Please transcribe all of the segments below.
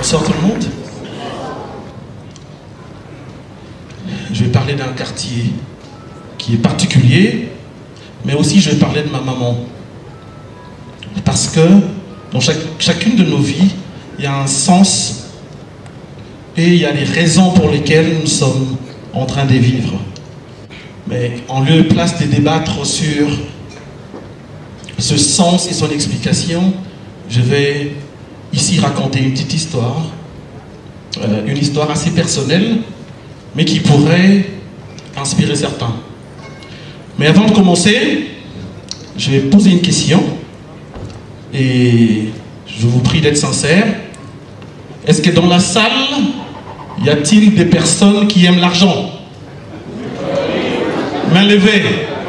Bonsoir tout le monde. Je vais parler d'un quartier qui est particulier, mais aussi je vais parler de ma maman. Parce que dans chacune de nos vies, il y a un sens et il y a les raisons pour lesquelles nous sommes en train de vivre. Mais en lieu et place de débattre sur ce sens et son explication, je vais ici raconter une petite histoire, une histoire assez personnelle, mais qui pourrait inspirer certains. Mais avant de commencer, je vais poser une question et je vous prie d'être sincère. Est-ce que dans la salle, y a-t-il des personnes qui aiment l'argent? Main levée.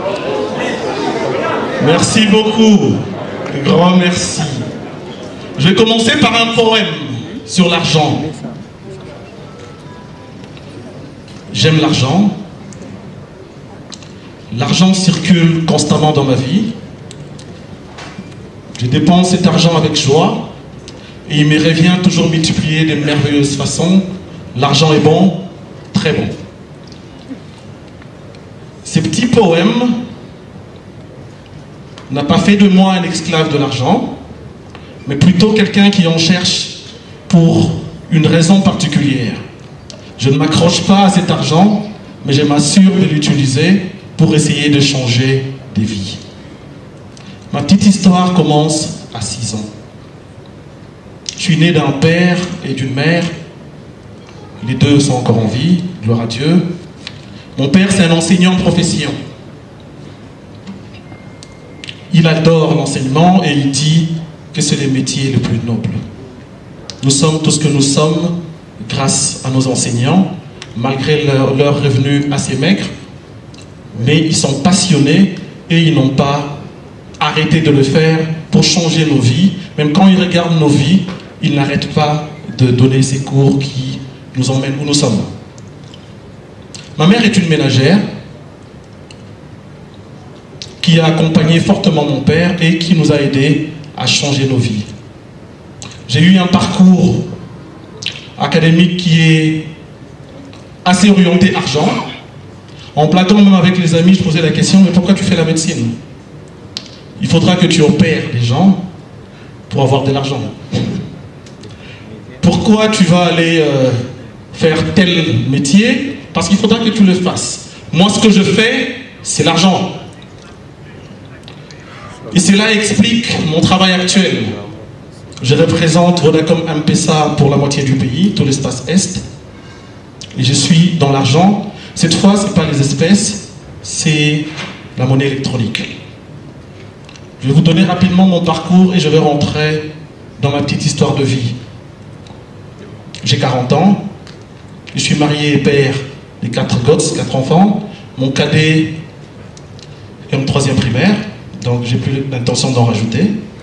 Merci beaucoup. Grand merci. Je vais commencer par un poème sur l'argent. J'aime l'argent. L'argent circule constamment dans ma vie. Je dépense cet argent avec joie et il me revient toujours multiplié de merveilleuses façons. L'argent est bon, très bon. Ces petits poèmes n'a pas fait de moi un esclave de l'argent, mais plutôt quelqu'un qui en cherche pour une raison particulière. Je ne m'accroche pas à cet argent, mais je m'assure de l'utiliser pour essayer de changer des vies. Ma petite histoire commence à 6 ans. Je suis né d'un père et d'une mère. Les deux sont encore en vie, gloire à Dieu. Mon père, c'est un enseignant de profession. Il adore l'enseignement et il dit que c'est le métier le plus noble. Nous sommes tout ce que nous sommes grâce à nos enseignants, malgré leurs revenus assez maigres, mais ils sont passionnés et ils n'ont pas arrêté de le faire pour changer nos vies. Même quand ils regardent nos vies, ils n'arrêtent pas de donner ces cours qui nous emmènent où nous sommes. Ma mère est une ménagère qui a accompagné fortement mon père et qui nous a aidés à changer nos vies. J'ai eu un parcours académique qui est assez orienté argent. En plaquant même avec les amis, je posais la question, mais pourquoi tu fais la médecine? Il faudra que tu opères les gens pour avoir de l'argent. Pourquoi tu vas aller faire tel métier? Parce qu'il faudra que tu le fasses. Moi, ce que je fais, c'est l'argent. Et cela explique mon travail actuel. Je représente Vodacom M-Pesa pour la moitié du pays, tout l'espace Est. Et je suis dans l'argent. Cette fois, ce n'est pas les espèces, c'est la monnaie électronique. Je vais vous donner rapidement mon parcours et je vais rentrer dans ma petite histoire de vie. J'ai 40 ans. Je suis marié et père de 4 gosses, 4 enfants. Mon cadet est en 3e primaire, donc j'ai plus l'intention d'en rajouter.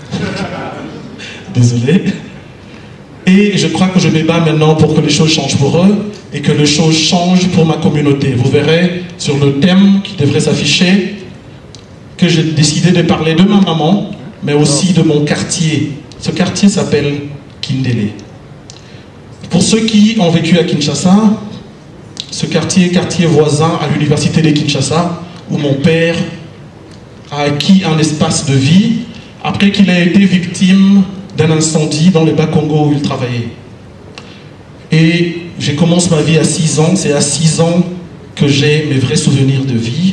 Désolé. Et je crois que je me bats maintenant pour que les choses changent pour eux et que les choses changent pour ma communauté. Vous verrez sur le thème qui devrait s'afficher que j'ai décidé de parler de ma maman, mais aussi de mon quartier. Ce quartier s'appelle Kindélé. Pour ceux qui ont vécu à Kinshasa, ce quartier est quartier voisin à l'université de Kinshasa, où mon père a acquis un espace de vie après qu'il a été victime d'un incendie dans le Bas-Congo où il travaillait. Et je commence ma vie à 6 ans, c'est à 6 ans que j'ai mes vrais souvenirs de vie.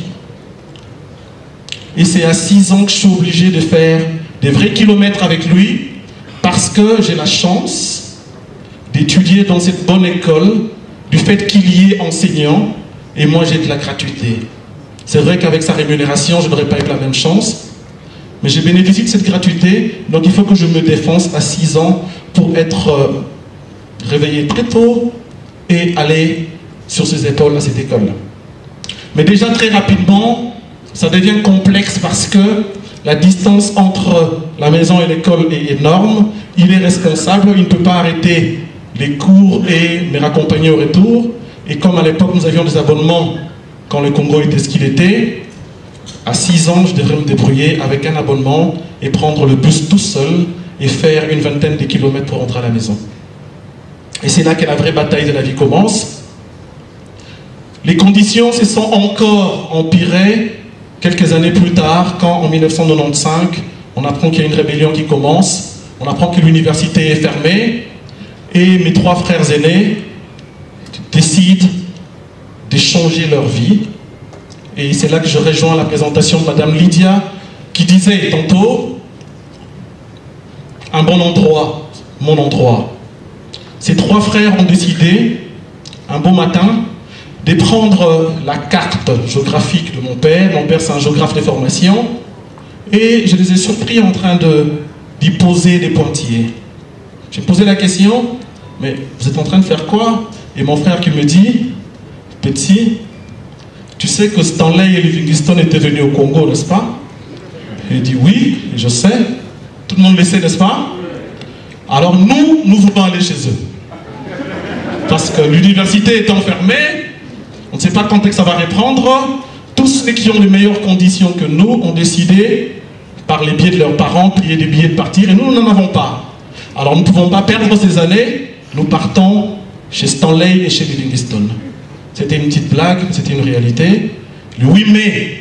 Et c'est à 6 ans que je suis obligé de faire des vrais kilomètres avec lui parce que j'ai la chance d'étudier dans cette bonne école du fait qu'il y ait enseignant et moi j'ai de la gratuité. C'est vrai qu'avec sa rémunération, je n'aurais pas eu la même chance, mais j'ai bénéficié de cette gratuité, donc il faut que je me défonce à 6 ans pour être réveillé très tôt et aller sur ses épaules à cette école. Mais déjà très rapidement, ça devient complexe parce que la distance entre la maison et l'école est énorme. Il est responsable, il ne peut pas arrêter les cours et me raccompagner au retour. Et comme à l'époque nous avions des abonnements quand le Congo était ce qu'il était, à 6 ans je devrais me débrouiller avec un abonnement et prendre le bus tout seul et faire une vingtaine de kilomètres pour rentrer à la maison. Et c'est là que la vraie bataille de la vie commence. Les conditions se sont encore empirées quelques années plus tard, quand en 1995, on apprend qu'il y a une rébellion qui commence, on apprend que l'université est fermée, et mes 3 frères aînés décident de changer leur vie. Et c'est là que je rejoins la présentation de Madame Lydia, qui disait tantôt, un bon endroit, mon endroit. Ces 3 frères ont décidé, un beau matin, de prendre la carte géographique de mon père. Mon père, c'est un géographe de formation. Et je les ai surpris en train d'y poser des pointillés. J'ai posé la question, mais vous êtes en train de faire quoi? Et mon frère qui me dit, petit, tu sais que Stanley et Livingstone étaient venus au Congo, n'est-ce pas? Il dit oui, je sais. Tout le monde le sait, n'est-ce pas? Alors nous voulons aller chez eux. Parce que l'université étant fermée, on ne sait pas quand est-ce que ça va reprendre. Tous ceux qui ont les meilleures conditions que nous ont décidé, par les biais de leurs parents, payer des billets de partir, et nous n'en avons pas. Alors nous ne pouvons pas perdre ces années, nous partons chez Stanley et chez Livingstone. C'était une petite blague, c'était une réalité. Le 8 mai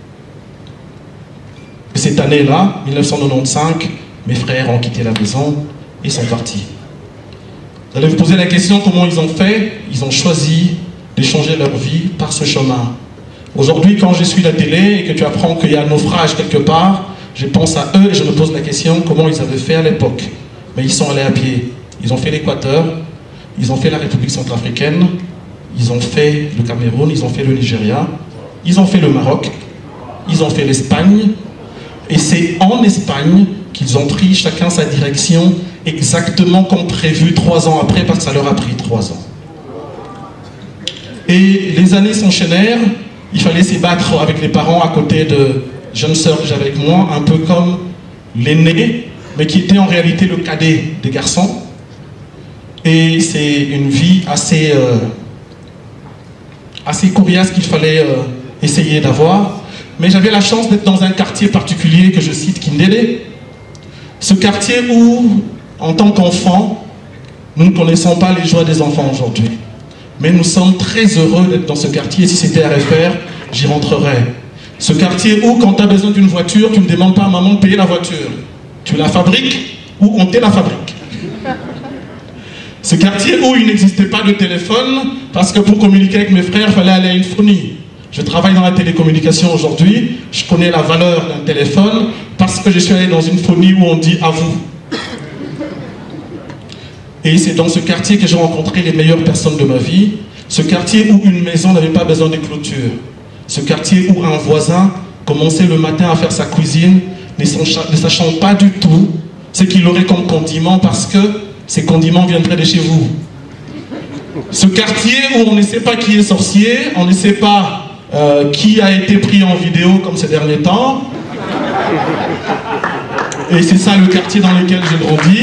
de cette année-là, 1995, mes frères ont quitté la maison et sont partis. Vous allez vous poser la question comment ils ont fait. Ils ont choisi de changer leur vie par ce chemin. Aujourd'hui, quand je suis à la télé et que tu apprends qu'il y a un naufrage quelque part, je pense à eux et je me pose la question comment ils avaient fait à l'époque. Mais ils sont allés à pied. Ils ont fait l'Équateur, ils ont fait la République centrafricaine, ils ont fait le Cameroun, ils ont fait le Nigeria, ils ont fait le Maroc, ils ont fait l'Espagne. Et c'est en Espagne qu'ils ont pris chacun sa direction exactement comme prévu 3 ans après, parce que ça leur a pris 3 ans. Et les années s'enchaînèrent, il fallait se battre avec les parents à côté de jeunes sœurs que j'avais avec moi, un peu comme l'aîné, mais qui était en réalité le cadet des garçons. Et c'est une vie assez coriace qu'il fallait essayer d'avoir. Mais j'avais la chance d'être dans un quartier particulier que je cite, Kindélé. Ce quartier où, en tant qu'enfants, nous ne connaissons pas les joies des enfants aujourd'hui. Mais nous sommes très heureux d'être dans ce quartier. Si c'était à refaire, j'y rentrerais. Ce quartier où, quand tu as besoin d'une voiture, tu ne demandes pas à maman de payer la voiture. Tu la fabriques ou on te la fabrique. Ce quartier où il n'existait pas de téléphone, parce que pour communiquer avec mes frères, il fallait aller à une phonie. Je travaille dans la télécommunication aujourd'hui, je connais la valeur d'un téléphone, parce que je suis allé dans une phonie où on dit « à vous ». Et c'est dans ce quartier que j'ai rencontré les meilleures personnes de ma vie. Ce quartier où une maison n'avait pas besoin de clôture. Ce quartier où un voisin commençait le matin à faire sa cuisine, ne sachant pas du tout ce qu'il aurait comme condiment, parce que ces condiments viendraient de chez vous. Ce quartier où on ne sait pas qui est sorcier, on ne sait pas qui a été pris en vidéo comme ces derniers temps. Et c'est ça le quartier dans lequel j'ai grandi.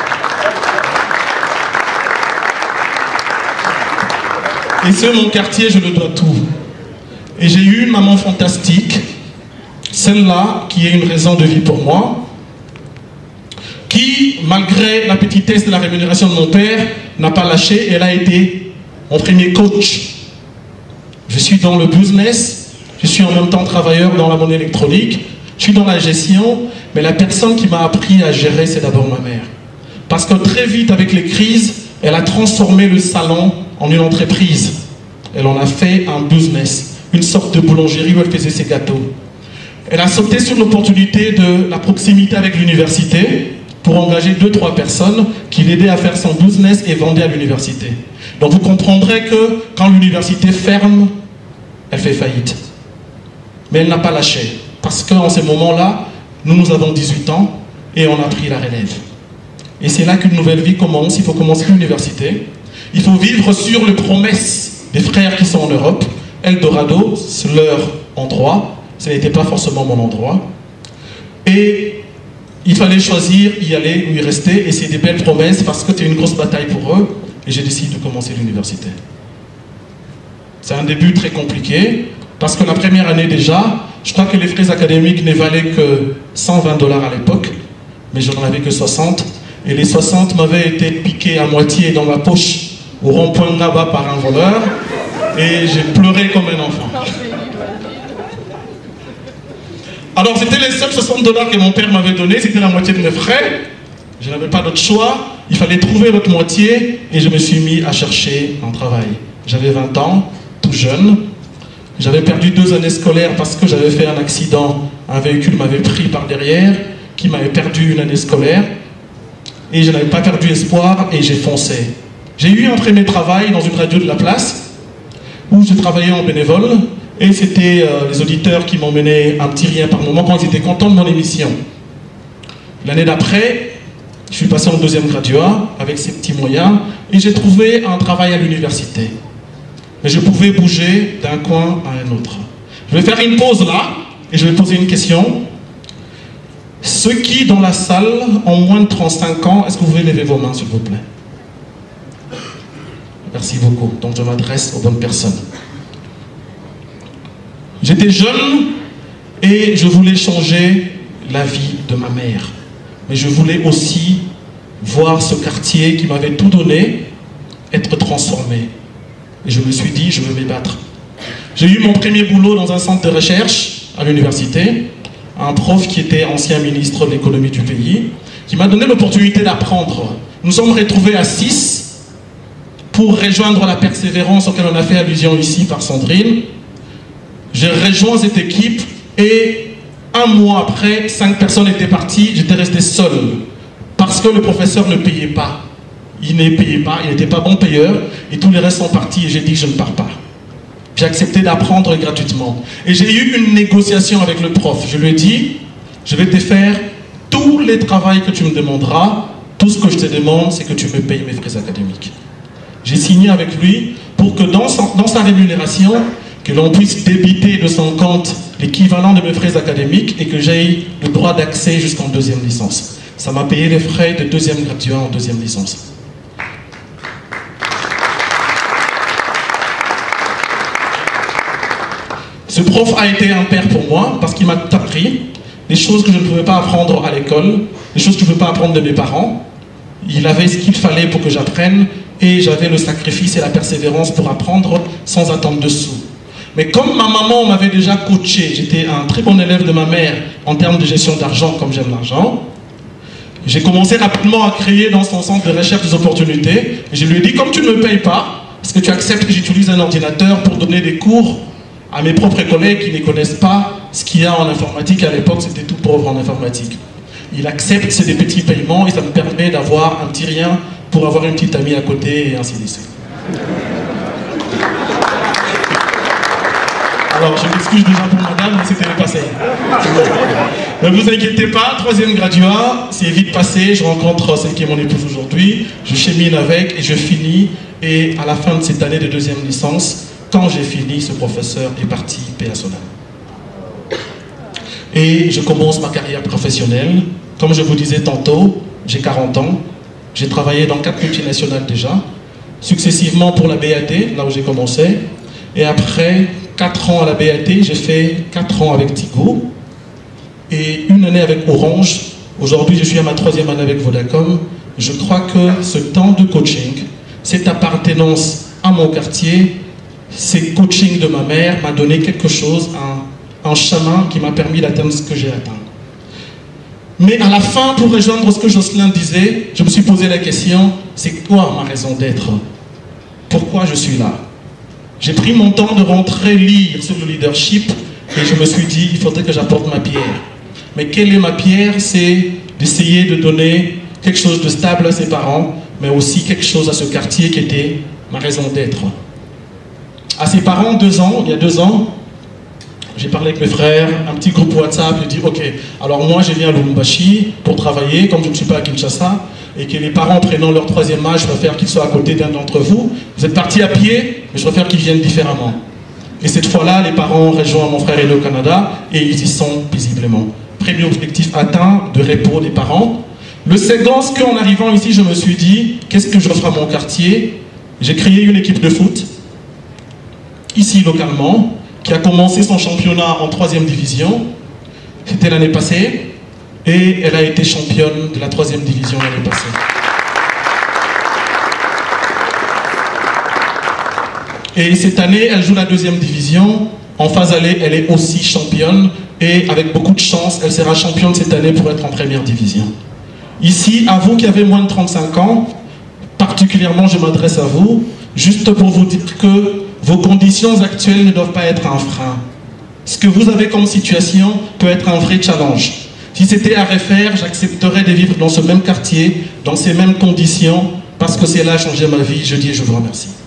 Et c'est mon quartier, je le dois tout. Et j'ai eu une maman fantastique, celle-là qui est une raison de vie pour moi, qui, malgré la petitesse de la rémunération de mon père, n'a pas lâché. Elle a été mon premier coach. Je suis dans le business, je suis en même temps travailleur dans la monnaie électronique, je suis dans la gestion, mais la personne qui m'a appris à gérer, c'est d'abord ma mère. Parce que très vite, avec les crises, elle a transformé le salon en une entreprise. Elle en a fait un business, une sorte de boulangerie où elle faisait ses gâteaux. Elle a sauté sur l'opportunité de la proximité avec l'université pour engager 2-3 personnes qui l'aidaient à faire son business et vendaient à l'université. Donc vous comprendrez que quand l'université ferme, elle fait faillite. Mais elle n'a pas lâché. Parce qu'en ce moment-là, nous avons 18 ans et on a pris la relève. Et c'est là qu'une nouvelle vie commence. Il faut commencer l'université. Il faut vivre sur les promesses des frères qui sont en Europe. Eldorado, c'est leur endroit. Ce n'était pas forcément mon endroit. Et il fallait choisir y aller ou y rester. Et c'est des belles promesses parce que c'était une grosse bataille pour eux. Et j'ai décidé de commencer l'université. C'est un début très compliqué. Parce que la première année déjà, je crois que les frais académiques ne valaient que $120 à l'époque. Mais je n'en avais que 60. et les 60 m'avaient été piqués à moitié dans ma poche au rond-point Naba par un voleur, et j'ai pleuré comme un enfant. Alors c'était les seuls 60 $ que mon père m'avait donné, c'était la moitié de mes frais, je n'avais pas d'autre choix, il fallait trouver l'autre moitié, et je me suis mis à chercher un travail. J'avais 20 ans, tout jeune, j'avais perdu 2 années scolaires parce que j'avais fait un accident, un véhicule m'avait pris par derrière, qui m'avait perdu 1 année scolaire, et je n'avais pas perdu espoir, et j'ai foncé. J'ai eu un premier travail dans une radio de la place, où je travaillais en bénévole, et c'était les auditeurs qui m'emmenaient un petit rien par moment quand ils étaient contents de mon émission. L'année d'après, je suis passé en 2e graduat avec ces petits moyens, et j'ai trouvé un travail à l'université. Mais je pouvais bouger d'un coin à un autre. Je vais faire une pause là, et je vais poser une question. Ceux qui, dans la salle, ont moins de 35 ans, est-ce que vous pouvez lever vos mains, s'il vous plaît? Merci beaucoup. Donc je m'adresse aux bonnes personnes. J'étais jeune et je voulais changer la vie de ma mère. Mais je voulais aussi voir ce quartier qui m'avait tout donné être transformé. Et je me suis dit, je veux m'y battre. J'ai eu mon premier boulot dans un centre de recherche à l'université. Un prof qui était ancien ministre de l'économie du pays, qui m'a donné l'opportunité d'apprendre. Nous sommes retrouvés à 6 pour rejoindre la persévérance auquel on a fait allusion ici par Sandrine. J'ai rejoint cette équipe et 1 mois après, 5 personnes étaient parties, j'étais resté seul. Parce que le professeur ne payait pas. Il ne payait pas, il n'était pas bon payeur, et tous les restes sont partis et j'ai dit je ne pars pas. J'ai accepté d'apprendre gratuitement. Et j'ai eu une négociation avec le prof. Je lui ai dit, je vais te faire tous les travaux que tu me demanderas. Tout ce que je te demande, c'est que tu me payes mes frais académiques. J'ai signé avec lui pour que dans sa rémunération, que l'on puisse débiter de son compte l'équivalent de mes frais académiques et que j'aie le droit d'accès jusqu'en 2e licence. Ça m'a payé les frais de 2e graduat en 2e licence. Ce prof a été un père pour moi parce qu'il m'a tout appris, des choses que je ne pouvais pas apprendre à l'école, des choses que je ne pouvais pas apprendre de mes parents. Il avait ce qu'il fallait pour que j'apprenne et j'avais le sacrifice et la persévérance pour apprendre sans attendre de sous. Mais comme ma maman m'avait déjà coaché, j'étais un très bon élève de ma mère en termes de gestion d'argent, comme j'aime l'argent, j'ai commencé rapidement à créer dans son centre de recherche des opportunités. Et je lui ai dit, comme tu ne me payes pas, est-ce que tu acceptes que j'utilise un ordinateur pour donner des cours à mes propres collègues qui ne connaissent pas ce qu'il y a en informatique? À l'époque, c'était tout pauvre en informatique. Il accepte, c'est des petits paiements et ça me permet d'avoir un petit rien pour avoir une petite amie à côté et ainsi de suite. Alors, je m'excuse déjà pour madame, mais c'était le passé. Ne vous inquiétez pas, 3e graduat, c'est vite passé, je rencontre celle qui est mon épouse aujourd'hui, je chemine avec et je finis. Et à la fin de cette année de 2e licence, quand j'ai fini, ce professeur est parti, paix à son âme. Et je commence ma carrière professionnelle. Comme je vous disais tantôt, j'ai 40 ans, j'ai travaillé dans 4 multinationales déjà, successivement pour la BAT, là où j'ai commencé, et après 4 ans à la BAT, j'ai fait 4 ans avec Tigo, et 1 année avec Orange. Aujourd'hui, je suis à ma 3e année avec Vodacom. Je crois que ce temps de coaching, cette appartenance à mon quartier, ces coachings de ma mère m'a donné quelque chose, un chemin qui m'a permis d'atteindre ce que j'ai atteint. Mais à la fin, pour rejoindre ce que Jocelyn disait, je me suis posé la question, c'est quoi ma raison d'être? Pourquoi je suis là? J'ai pris mon temps de rentrer lire sur le leadership et je me suis dit, il faudrait que j'apporte ma pierre. Mais quelle est ma pierre? C'est d'essayer de donner quelque chose de stable à ses parents, mais aussi quelque chose à ce quartier qui était ma raison d'être. À ses parents, il y a 2 ans, j'ai parlé avec mes frères, un petit groupe WhatsApp, j'ai dit ok, alors moi je viens à Lubumbashi pour travailler, comme je ne suis pas à Kinshasa, et que les parents prenant leur 3e âge, je préfère qu'ils soient à côté d'un d'entre vous. Vous êtes partis à pied, mais je préfère qu'ils viennent différemment. Et cette fois-là, les parents ont rejoint mon frère aîné au Canada, et ils y sont paisiblement. Premier objectif atteint, de repos des parents. Le second, qu'en arrivant ici, je me suis dit, qu'est-ce que j'offre à mon quartier? J'ai créé une équipe de foot, ici localement, qui a commencé son championnat en 3e division. C'était l'année passée. et elle a été championne de la 3e division l'année passée. Et cette année, elle joue la 2e division. En phase aller, elle est aussi championne et avec beaucoup de chance, elle sera championne cette année pour être en 1re division. Ici, à vous qui avez moins de 35 ans, particulièrement je m'adresse à vous, juste pour vous dire que vos conditions actuelles ne doivent pas être un frein. Ce que vous avez comme situation peut être un vrai challenge. Si c'était à refaire, j'accepterais de vivre dans ce même quartier, dans ces mêmes conditions, parce que c'est là changé ma vie. Je dis et je vous remercie.